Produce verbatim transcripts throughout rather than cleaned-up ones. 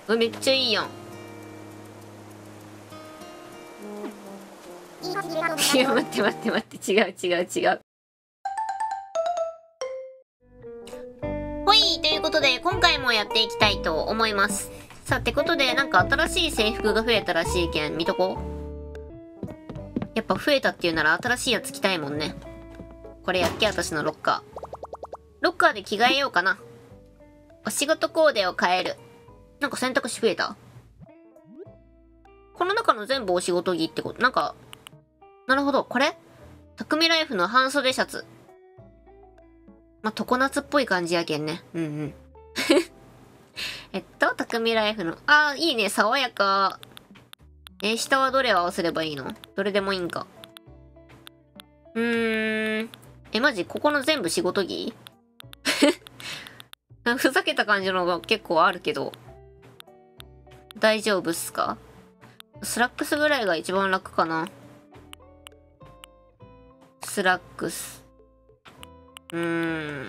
うめっちゃいいやん。いや、待って待って待って、違う違う違う。ほい、ということで、今回もやっていきたいと思います。さあ、ってことで、なんか新しい制服が増えたらしいけん、見とこう。やっぱ増えたっていうなら新しいやつ着たいもんね。これやっけ、私のロッカー。ロッカーで着替えようかな。お仕事コーデを変える。なんか選択肢増えた？この中の全部お仕事着ってこと？なんか、なるほど、これ？匠ライフの半袖シャツ。まあ、常夏っぽい感じやけんね。うんうん。えっと、匠ライフの、あー、いいね、爽やか。え、下はどれを合わせればいいの？どれでもいいんか。うーん。え、マジここの全部仕事着？ふざけた感じのが結構あるけど。大丈夫っすか？スラックスぐらいが一番楽かな。スラックス。うーん。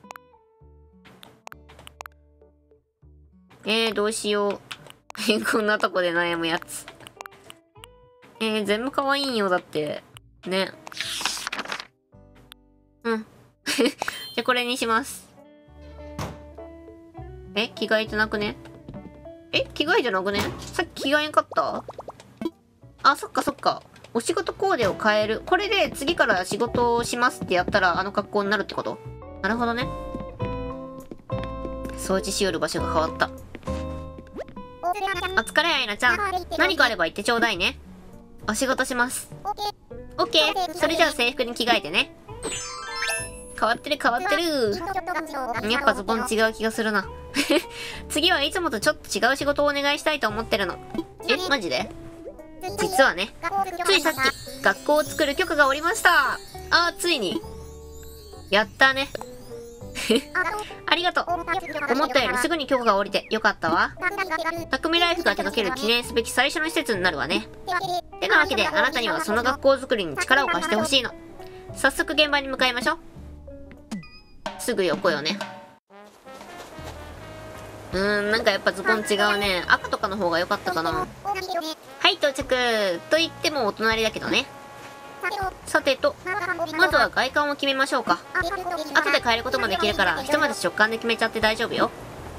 えー、どうしよう。こんなとこで悩むやつ。えー、全部可愛いんよ、だって。ね。うん。じゃ、これにします。え、着替えてなくね？え、着替えてなくね？さっき着替えんかった？あ、そっかそっか。お仕事コーデを変える。これで次から仕事をしますってやったらあの格好になるってこと？なるほどね。掃除しよる場所が変わった。お疲れ、アイナちゃん。何かあれば言ってちょうだいね。お仕事します。オッケー。それじゃあ制服に着替えてね。変わってる変わってる。やっぱズボン違う気がするな。次はいつもとちょっと違う仕事をお願いしたいと思ってるの。え、マジで？実はね、ついさっき学校を作る許可が下りました。あー、ついに。やったね。ありがとう。思ったよりすぐに許可が下りてよかったわ。匠ライフが手掛ける記念すべき最初の施設になるわね。てなわけであなたにはその学校作りに力を貸してほしいの。早速現場に向かいましょう。すぐ横よね。うーん、なんかやっぱズボン違うね。赤とかの方が良かったかな。はい、到着。と言ってもお隣だけどね。さてと、まずは外観を決めましょうか。後で変えることもできるから、ひとまず直感で決めちゃって大丈夫よ。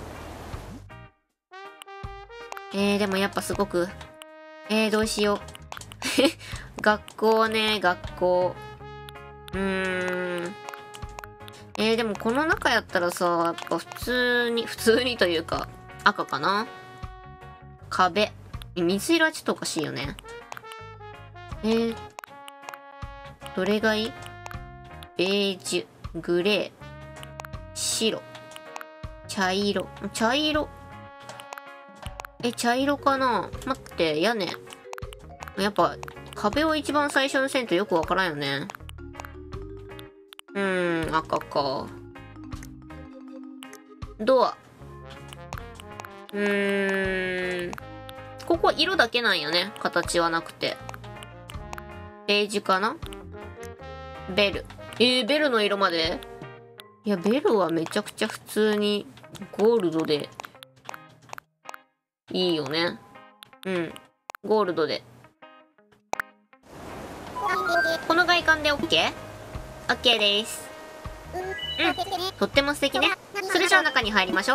えー、でもやっぱすごく、えー、どうしよう。学校ね、学校。うーん。えー、でもこの中やったらさ、やっぱ普通に、普通にというか、赤かな。壁。水色はちょっとおかしいよね。えー、どれがいい？ベージュ、グレー、白、茶色、茶色。え、茶色かな？待って、屋根。やっぱ、壁を一番最初にせんとよくわからんよね。うーん、赤か。ドア。うーん。ここ色だけなんよね。形はなくて。ベージュかな？ベル。えー、ベルの色まで？いや、ベルはめちゃくちゃ普通にゴールドでいいよね。うん。ゴールドで。この外観で OK？OK です。うん。とっても素敵ね。それじゃあ中に入りましょう。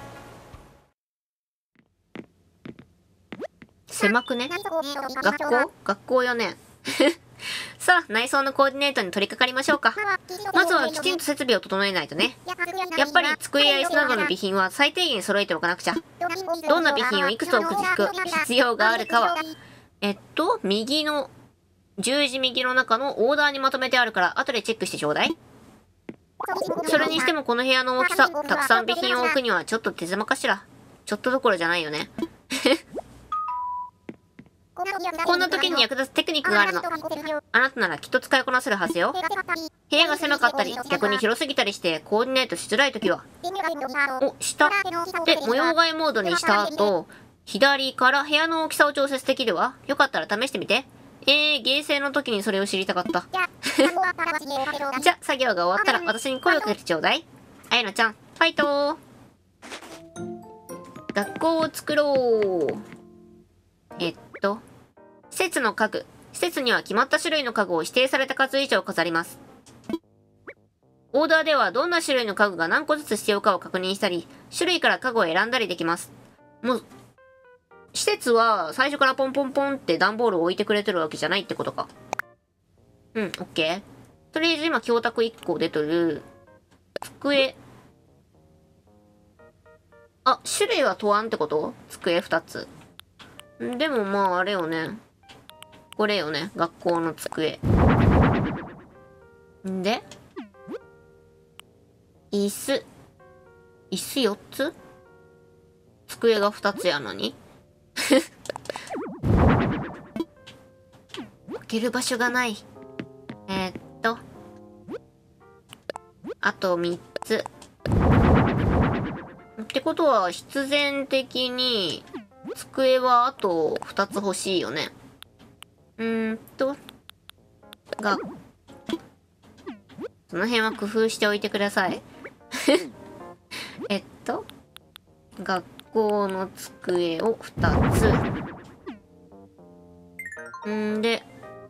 狭くね？学校？学校よね。さあ、内装のコーディネートに取り掛かりましょうか。まずはきちんと設備を整えないとね。やっぱり机や椅子などの備品は最低限揃えておかなくちゃ。どんな備品をいくつ置く必要があるかは、えっと、右の、十字右の中のオーダーにまとめてあるから後でチェックしてちょうだい。それにしてもこの部屋の大きさ、たくさん備品を置くにはちょっと手狭かしら。ちょっとどころじゃないよね。こんな時に役立つテクニックがあるの。あなたならきっと使いこなせるはずよ。部屋が狭かったり、逆に広すぎたりしてコーディネートしづらい時は。お、下。で、模様替えモードにした後、左から部屋の大きさを調節できるわ。よかったら試してみて。えー、ゲーセンの時にそれを知りたかった。じゃ、作業が終わったら私に声をかけてちょうだい。あやなちゃん、ファイトー。 学校を作ろう。えっと、施設の家具。施設には決まった種類の家具を指定された数以上飾ります。オーダーではどんな種類の家具が何個ずつ必要かを確認したり、種類から家具を選んだりできます。もう、施設は最初からポンポンポンって段ボールを置いてくれてるわけじゃないってことか。うん、オッケー。とりあえず今、教託いっこ出とる。机。あ、種類は問わんってこと？机ふたつ。でもまあ、あれよね。これよね。学校の机。んで、椅子。椅子よっつ？机がふたつやのに置ける場所がない。えー、っと。あとみっつ。ってことは、必然的に、机はあとふたつ欲しいよね。うーんと。が、その辺は工夫しておいてください。えっと、学校の机をふたつ。んで、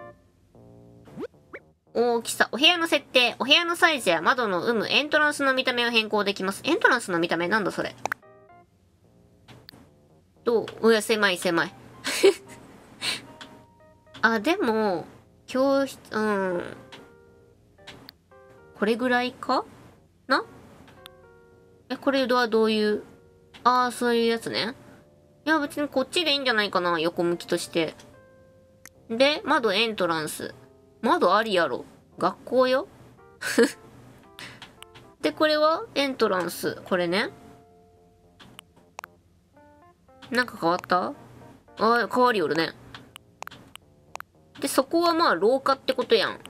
大きさ、お部屋の設定、お部屋のサイズや窓の有無、エントランスの見た目を変更できます。エントランスの見た目なんだそれ。どう？うや、狭い狭い。あ、でも、教室、うん。これぐらいかな？え、これはどういう、ああ、そういうやつね。いや、別にこっちでいいんじゃないかな、横向きとして。で、窓エントランス。窓ありやろ。学校よ。で、これはエントランス。これね。なんか変わった？ああ、変わりよるね。で、そこはまあ廊下ってことやん。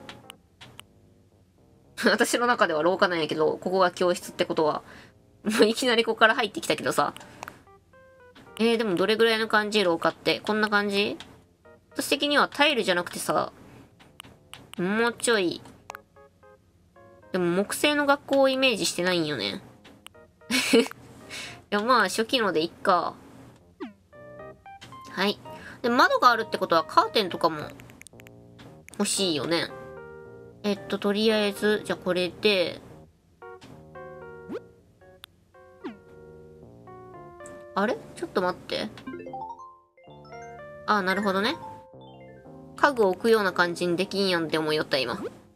私の中では廊下なんやけど、ここが教室ってことは。もういきなりここから入ってきたけどさ。えー、でもどれぐらいの感じ？廊下って。こんな感じ？私的にはタイルじゃなくてさ、もうちょい。でも木製の学校をイメージしてないんよね。いや、まあ初期のでいっか。はい。で、窓があるってことはカーテンとかも欲しいよね。えっと、とりあえず、じゃあこれで、あれ？ちょっと待って。ああ、なるほどね。家具を置くような感じにできんやんって思いよった、今。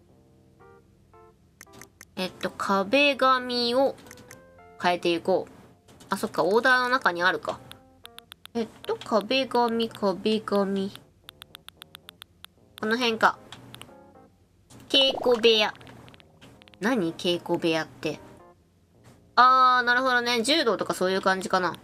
えっと、壁紙を変えていこう。あ、そっか、オーダーの中にあるか。えっと、壁紙、壁紙。この辺か。稽古部屋。何？稽古部屋って。あー、なるほどね。柔道とかそういう感じかな。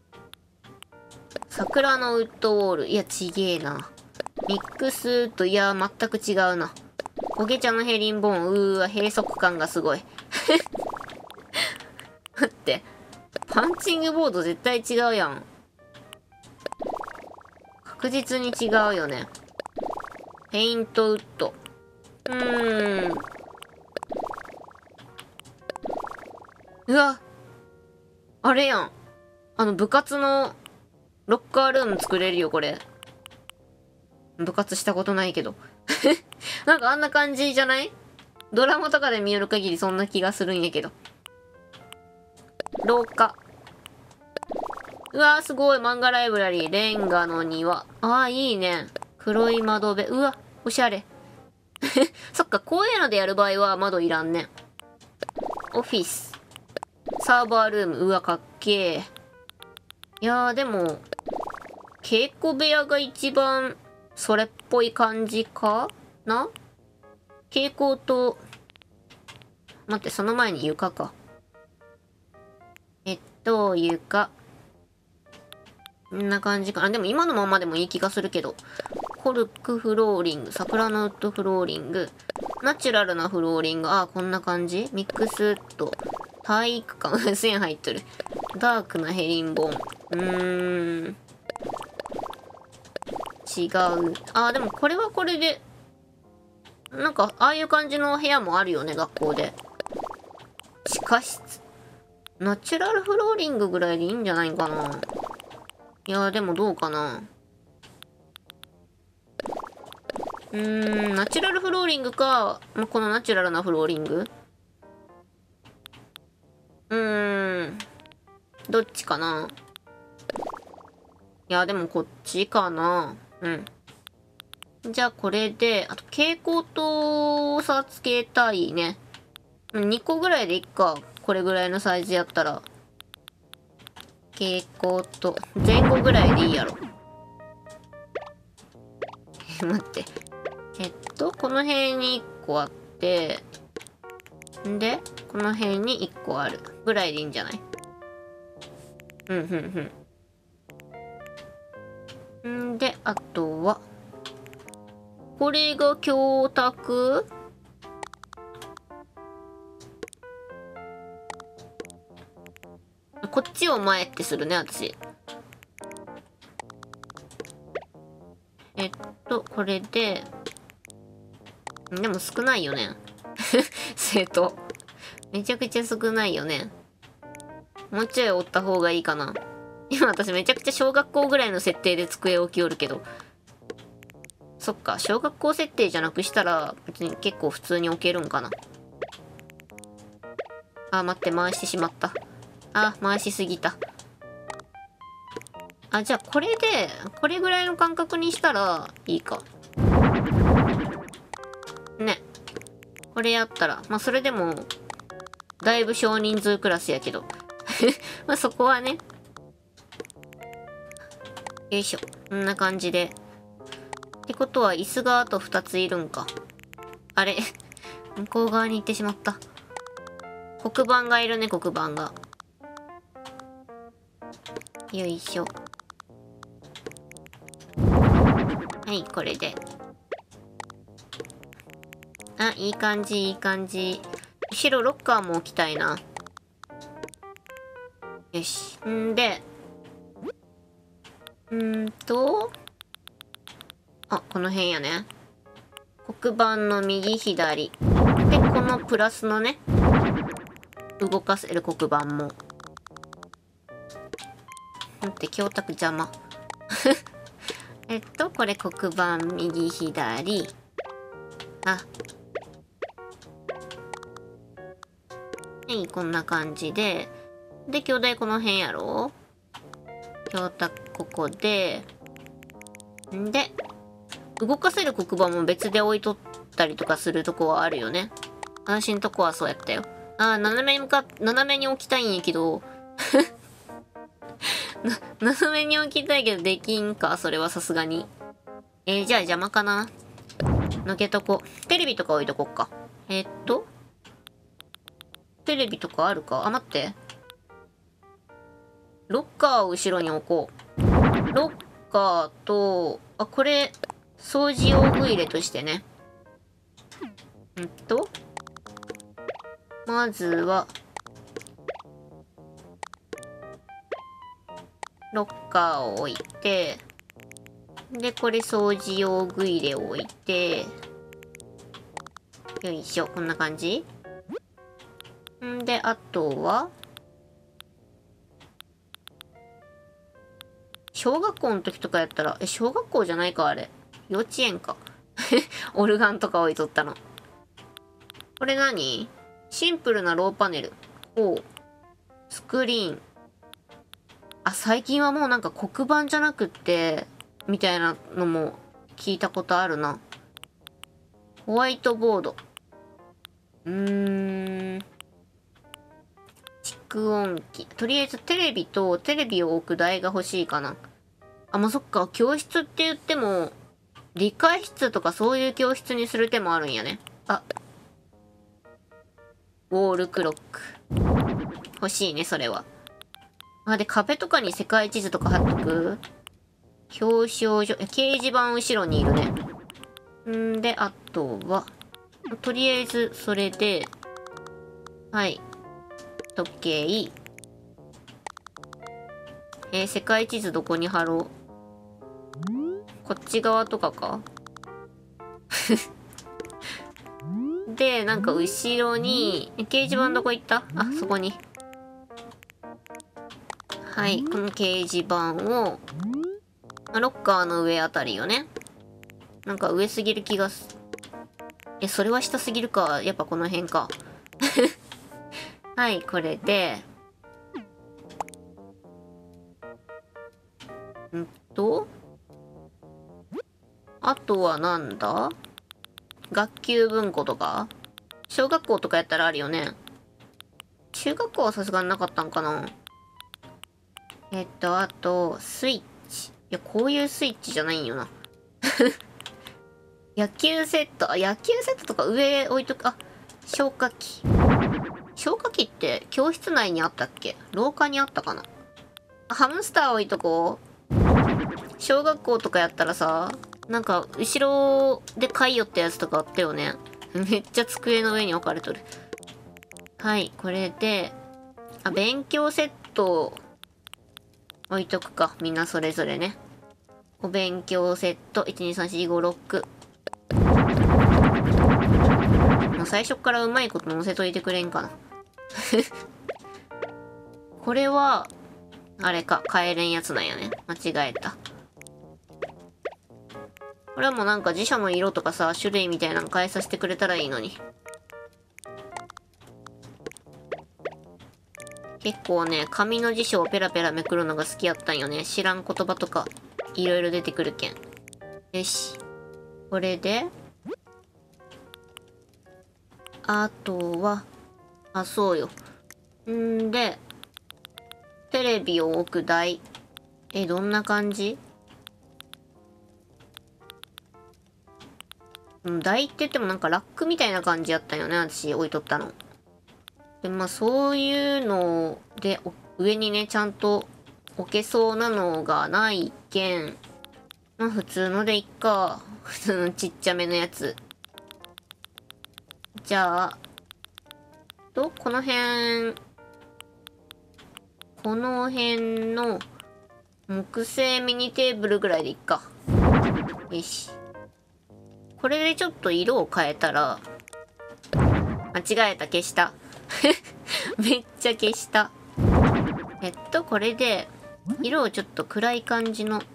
桜のウッドウォール。いや、ちげえな。ミックスウッド。いや、全く違うな。焦げ茶のヘリンボーン。うーわ、閉塞感がすごい。待って。パンチングボード絶対違うやん。確実に違うよね。ペイントウッド。うーん。うわ。あれやん。あの部活のロッカールーム作れるよ、これ。部活したことないけど。なんかあんな感じじゃない？ドラマとかで見よる限りそんな気がするんやけど。廊下。うわーすごい。漫画ライブラリー。レンガの庭。ああ、いいね。黒い窓辺。うわ、おしゃれ。そっか、こういうのでやる場合は窓いらんね。オフィス。サーバールーム。うわ、かっけー。いやー、でも、稽古部屋が一番、それっぽい感じかな？蛍光と、待って、その前に床か。えっと、床。こんな感じかな。でも今のままでもいい気がするけど。コルクフローリング、サプラノウッドフローリング、ナチュラルなフローリング。ああ、こんな感じ？ミックスウッド、体育館、線入ってる。ダークなヘリンボーン。うーん。違う。ああ、でもこれはこれで、なんか、ああいう感じの部屋もあるよね、学校で。地下室。 ナチュラルフローリングぐらいでいいんじゃないかな。いや、でもどうかな。うーん、ナチュラルフローリングか、このナチュラルなフローリング。うーん、どっちかな。いや、でもこっちかな。うん。じゃあこれで、あと蛍光灯さつけたいね。にこぐらいでいっか。これぐらいのサイズやったら。蛍光灯。前後ぐらいでいいやろ。待って。えっと、この辺にいっこあって、んで、この辺にいっこある。ぐらいでいいんじゃない？うん、うん、うん。んで、あとは、これが教卓？こっちを前ってするね、私。えっと、これで、でも少ないよね。生徒。めちゃくちゃ少ないよね。もうちょい折った方がいいかな。今私めちゃくちゃ小学校ぐらいの設定で机置きおるけど。そっか、小学校設定じゃなくしたら、別に結構普通に置けるんかな。あ、待って、回してしまった。あ、回しすぎた。あ、じゃあこれで、これぐらいの間隔にしたらいいか。ね。これやったら、まあそれでも、だいぶ少人数クラスやけど。まあそこはね。よいしょ。こんな感じで。ってことは椅子があとふたついるんか。あれ向こう側に行ってしまった。黒板がいるね、黒板が。よいしょ。はい、これで。あ、いい感じ、いい感じ。後ろロッカーも置きたいな。よし。んで、んーと、あ、この辺やね。黒板の右左。で、このプラスのね、動かせる黒板も。待って、教卓邪魔。えっと、これ黒板右左。あ。はい、こんな感じで。で、兄弟この辺やろ？教卓ここで。んで、動かせる黒板も別で置いとったりとかするとこはあるよね。私んとこはそうやったよ。あー、斜めに向かっ、斜めに置きたいんやけど。な、斜めに置きたいけどできんか、それはさすがに。えー、じゃあ邪魔かな。のけとこ。テレビとか置いとこっか。えー、っと。テレビとかあるか？あ、待って。ロッカーを後ろに置こう。ロッカーと、あ、これ、掃除用具入れとしてね。んと。まずは、ロッカーを置いて、で、これ掃除用具入れを置いて、よいしょ、こんな感じ？んで、あとは、小学校の時とかやったら、え、小学校じゃないか、あれ。幼稚園か。オルガンとか置いとったの。これ何？シンプルなローパネル。おう。スクリーン。あ、最近はもうなんか黒板じゃなくって、みたいなのも聞いたことあるな。ホワイトボード。うーん。蓄音機。とりあえずテレビとテレビを置く台が欲しいかな。あ、もうそっか。教室って言っても、理科室とかそういう教室にする手もあるんやね。あ。ウォールクロック。欲しいね、それは。あ、で、壁とかに世界地図とか貼っとく？表彰所、え、掲示板後ろにいるね。んで、あとは、とりあえず、それで、はい。時計。えー、世界地図どこに貼ろう？こっち側とかか？で、なんか後ろに、掲示板どこ行った？あ、そこに。 はい、この掲示板を、ロッカーの上あたりよね。なんか上すぎる気がす。え、それは下すぎるか。やっぱこの辺か。はい、これで。んと。あとはなんだ？学級文庫とか小学校とかやったらあるよね。中学校はさすがになかったんかな。えっと、あと、スイッチ。いや、こういうスイッチじゃないんよな。野球セット。あ、野球セットとか上置いとく。あ、消火器。消火器って教室内にあったっけ？廊下にあったかな？あ、ハムスター置いとこう。小学校とかやったらさ、なんか後ろで買いよったやつとかあったよね。めっちゃ机の上に置かれとる。はい、これで、あ、勉強セット置いとくか。みんなそれぞれね。お勉強セット、いちにさんしごろく。もう最初からうまいこと載せといてくれんかな。これは、あれか、帰れんやつなんやね。間違えた。これはもうなんか辞書の色とかさ、種類みたいなの変えさせてくれたらいいのに。結構ね、紙の辞書をペラペラめくるのが好きやったんよね。知らん言葉とか、いろいろ出てくるけん。よし。これで、あとは、あ、そうよ。んで、テレビを置く台。え、どんな感じ？うん、台って言ってもなんかラックみたいな感じやったんよね。私置いとったの。で、まあそういうので、上にね、ちゃんと置けそうなのがないけん。まあ普通のでいっか。普通のちっちゃめのやつ。じゃあ、と、この辺、この辺の木製ミニテーブルぐらいでいっか。よし。これでちょっと色を変えたら、間違えた、消した。めっちゃ消した。えっと、これで、色をちょっと暗い感じの、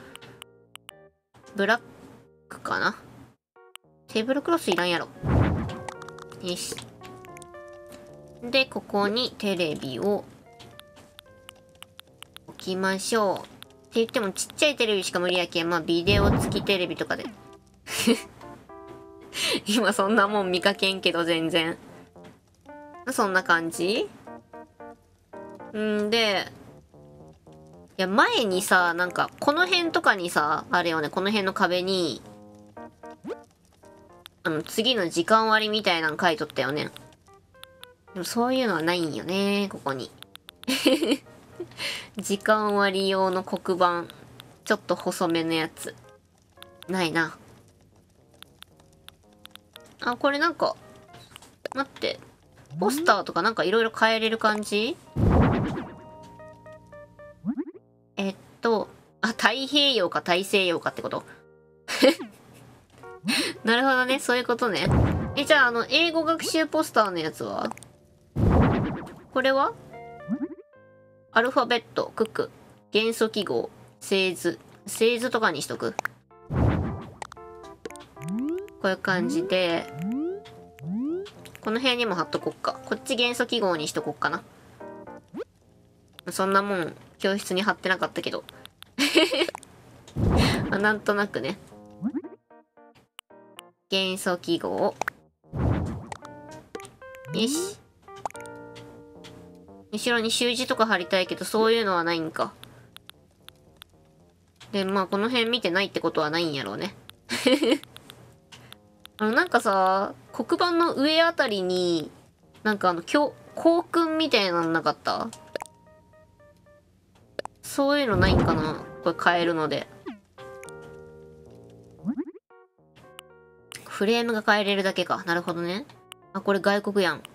ブラックかな。テーブルクロスいらんやろ。よし。で、ここにテレビを置きましょう。って言ってもちっちゃいテレビしか無理やけん、まあビデオ付きテレビとかで。今そんなもん見かけんけど全然。そんな感じんで、いや前にさ、なんかこの辺とかにさ、あれよね、この辺の壁に、あの次の時間割みたいなの書いとったよね。でもそういうのはないんよね、ここに。時間割用の黒板。ちょっと細めのやつ。ないな。あ、これなんか、待って。ポスターとかなんかいろいろ変えれる感じ？えっと、あ、太平洋か大西洋かってことなるほどね、そういうことね。え、じゃああの、英語学習ポスターのやつは？これは？アルファベット、クク、元素記号、製図。製図とかにしとく。こういう感じで、この辺にも貼っとこっか。こっち元素記号にしとこっかな。そんなもん、教室に貼ってなかったけど。まあ、なんとなくね。元素記号。よし。後ろに習字とか貼りたいけど、そういうのはないんか。で、まあ、この辺見てないってことはないんやろうね。あの、なんかさ、黒板の上あたりに、なんかあの、教、校訓みたいなのなかった？そういうのないんかな？これ変えるので。フレームが変えれるだけか。なるほどね。あ、これ外国やん。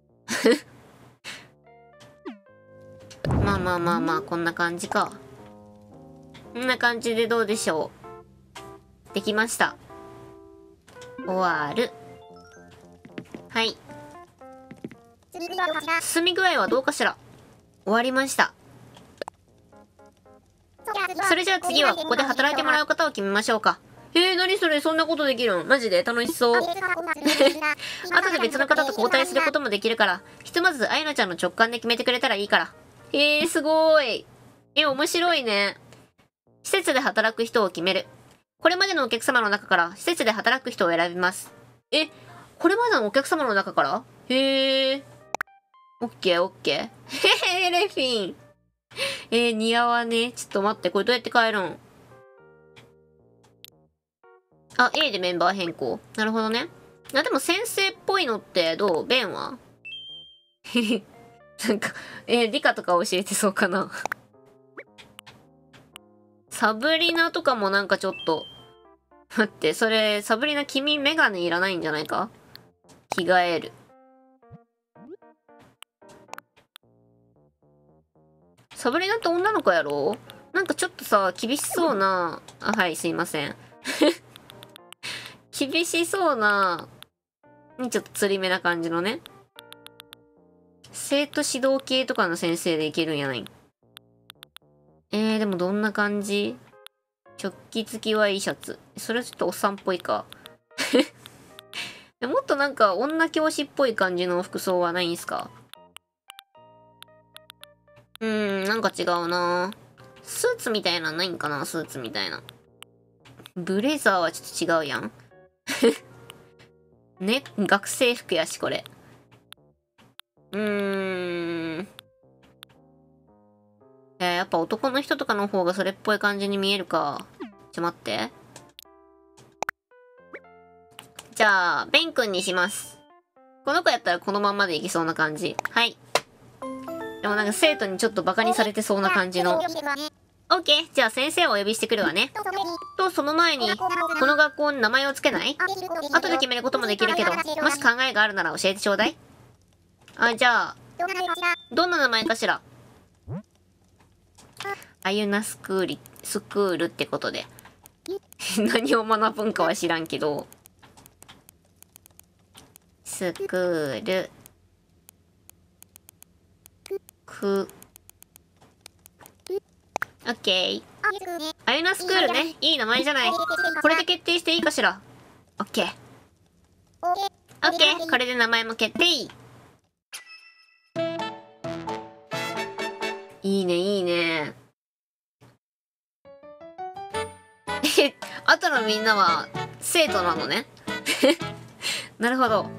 まあまあまあまあ、こんな感じか。こんな感じでどうでしょう。できました。終わる。はい。進み具合はどうかしら？終わりました。 それじゃあ次はここで働いてもらう方を決めましょうか。えー、何それ、そんなことできるん？マジで楽しそう。後で別の方と交代することもできるから、ひとまずあゆなちゃんの直感で決めてくれたらいいから。えー、すごーい。え、面白いね。施設で働く人を決める。これまでのお客様の中から施設で働く人を選びます。え、これまでのお客様の中から？へー。オッケーオッケー。へへ、レフィン。えー、似合わねえ。ちょっと待って、これどうやって変えるん？あ、A でメンバー変更。なるほどね。あ、でも先生っぽいのってどう？ベンはなんか、えー、理科とか教えてそうかな。サブリナとかもなんかちょっと。待って、それ、サブリナ君メガネいらないんじゃないか？着替える。サブリナって女の子やろ？なんかちょっとさ、厳しそうな、あ、はい、すいません。厳しそうな、ちょっと釣り目な感じのね。生徒指導系とかの先生でいけるんやない？えー、でもどんな感じ？チョッキ付きはいいシャツ。それはちょっとおっさんっぽいか。もっとなんか女教師っぽい感じの服装はないんすか？うーん、なんか違うな。スーツみたいなのないんかな？スーツみたいな。ブレザーはちょっと違うやん。ね、学生服やし、これ。うーん。えー、やっぱ男の人とかの方がそれっぽい感じに見えるか。ちょ、待って。じゃあ、ベン君にします。この子やったらこのまんまでいきそうな感じ。はい。でもなんか生徒にちょっとバカにされてそうな感じの。オッケー。じゃあ先生をお呼びしてくるわね。と、その前に、この学校に名前をつけない？後で決めることもできるけど、もし考えがあるなら教えてちょうだい。あ、じゃあ、どんな名前かしら？あゆなスクール、スクールってことで。何を学ぶんかは知らんけど。スクール。く。オッケー。あゆなスクールね。いい名前じゃない。これで決定していいかしら？オッケー。オッケー。これで名前も決定。いいね、いいね。え、あとのみんなは生徒なのね。なるほど。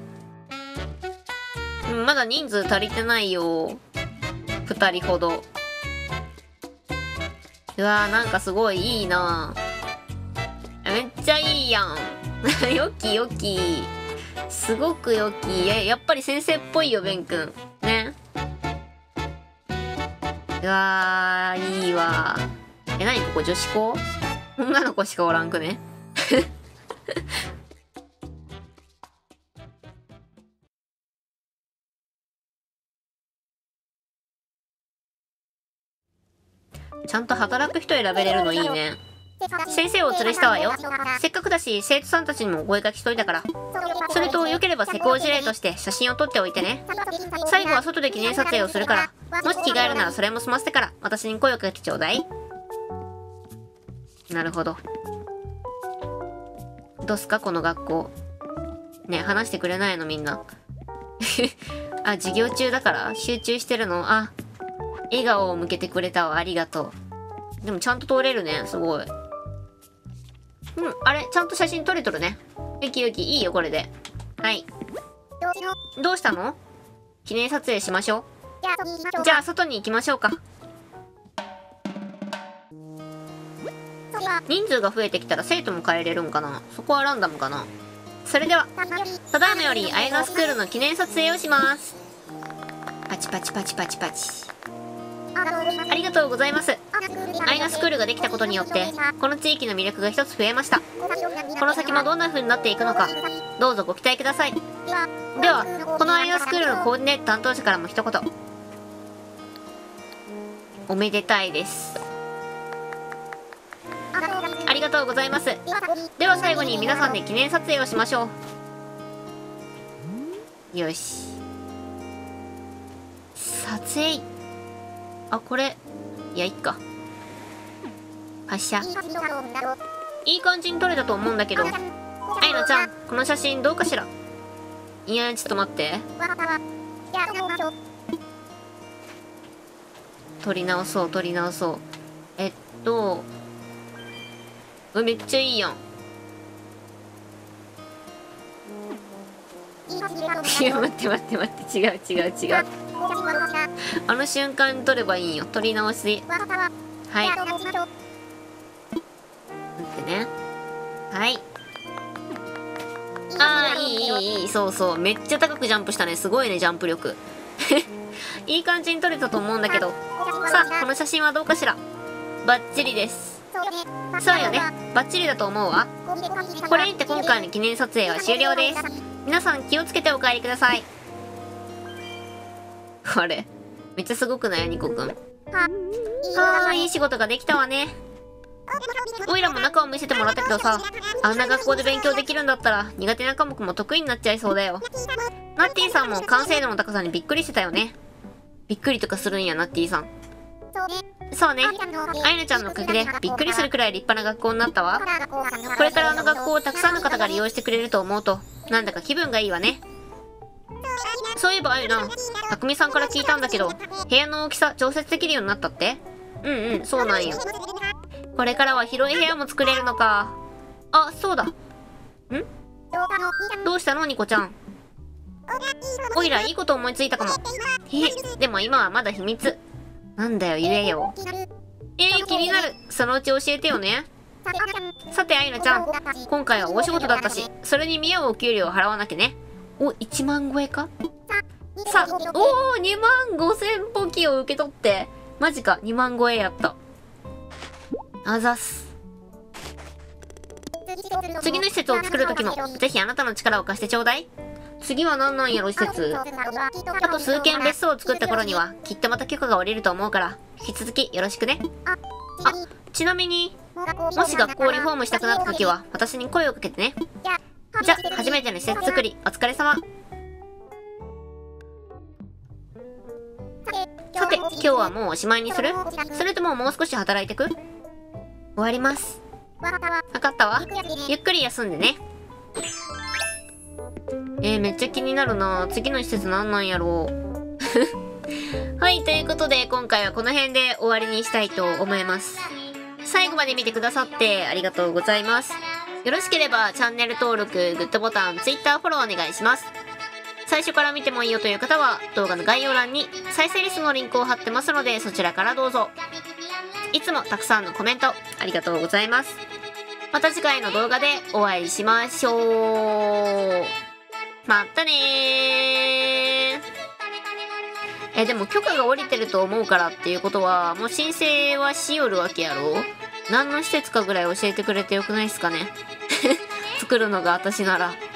まだ人数足りてないよ。二人ほど。うわー、なんかすごいいいな。めっちゃいいやん。よきよき。すごくよき。や、やっぱり先生っぽいよ、ベン君。ね。うわー、いいわ。え、なにここ女子校？女の子しかおらんくね。ちゃんと働く人選べれるのいいね。先生をお連れしたわよ。せっかくだし生徒さんたちにもお声掛けしといたから。それとよければ施工事例として写真を撮っておいてね。最後は外で記念撮影をするから、もし着替えるならそれも済ませてから私に声をかけてちょうだい。なるほど。どうすかこの学校。ねえ、話してくれないのみんな。あ、授業中だから集中してるの？あ、笑顔を向けてくれたわ。ありがとう。でもちゃんと通れるね。すごい。うん、あれちゃんと写真撮れとるね。ゆきゆき、いいよ、これで。はい。どうしたの？記念撮影しましょう。じゃあ、外に行きましょうか。人数が増えてきたら生徒も変えれるんかな？そこはランダムかな？それでは、ただいまよりあやなスクールの記念撮影をします。パチパチパチパチパチ。ありがとうございます。アイナスクールができたことによってこの地域の魅力が一つ増えました。この先もどんな風になっていくのかどうぞご期待ください。ではこのアイナスクールのコーディネート担当者からも一言。おめでたいです。ありがとうございます。では最後に皆さんで記念撮影をしましょう。よし、撮影。あ、これいや、いっか。 発射。いい感じに撮れたと思うんだけど。あいなちゃん、この写真どうかしら？いや、ちょっと待って。撮り直そう、撮り直そう。えっと、うめっちゃいいやん。いや、待って待って待って、違う違う違う。あの瞬間に撮ればいいんよ。撮り直し。はい。待ってね。はい。ああ、いいいいいい。そうそう。めっちゃ高くジャンプしたね。すごいね、ジャンプ力。いい感じに撮れたと思うんだけど。さあ、この写真はどうかしら？バッチリです。そうよね。バッチリだと思うわ。これにて今回の記念撮影は終了です。皆さん気をつけてお帰りください。あれめっちゃすごくない？ニコくん。ああ、いい仕事ができたわね。おいらも中を見せてもらったけどさ、あんな学校で勉強できるんだったら苦手な科目も得意になっちゃいそうだよ。ナッティさんも完成度の高さにびっくりしてたよね。びっくりとかするんや、ナッティさん。そうね。アイナちゃんのおかげでびっくりするくらい立派な学校になったわ。これからあの学校をたくさんの方が利用してくれると思うと、なんだか気分がいいわね。そういえばあゆな、たくみさんから聞いたんだけど、部屋の大きさ調節できるようになったって？うんうん、そうなんよ。これからは広い部屋も作れるのか。あ、そうだ。ん？どうしたのニコちゃん。おいらいいこと思いついたかも。へへ、でも今はまだ秘密。なんだよ、言えよ。えー、気になる。そのうち教えてよね。さて、あいなちゃん。今回は大仕事だったし、それに見合うお給料を払わなきゃね。お、いちまん超えか？さ、おー、にまんごせんポキを受け取って。マジか、にまん超えやった。あざっす。次の施設を作るときも、ぜひあなたの力を貸してちょうだい。次は何なんやろ、施設。あと数軒別荘を作った頃には、きっとまた許可が下りると思うから、引き続きよろしくね。あ、ちなみに、もし学校をリフォームしたくなったときは、私に声をかけてね。じゃ、初めての施設作り、お疲れ様。さて、今日はもうおしまいにする？それとももう少し働いてく？終わります。わかったわ。ゆっくり休んでね。えー、めっちゃ気になるな。次の施設なんなんやろう。はい、ということで今回はこの辺で終わりにしたいと思います。最後まで見てくださってありがとうございます。よろしければチャンネル登録、グッドボタン、Twitter フォローお願いします。最初から見てもいいよという方は動画の概要欄に再生リストのリンクを貼ってますのでそちらからどうぞ。いつもたくさんのコメントありがとうございます。また次回の動画でお会いしましょう。またねー。え、でも許可が下りてると思うからっていうことは、もう申請はしよるわけやろ？何の施設かぐらい教えてくれてよくないっすかね。作るのが私なら。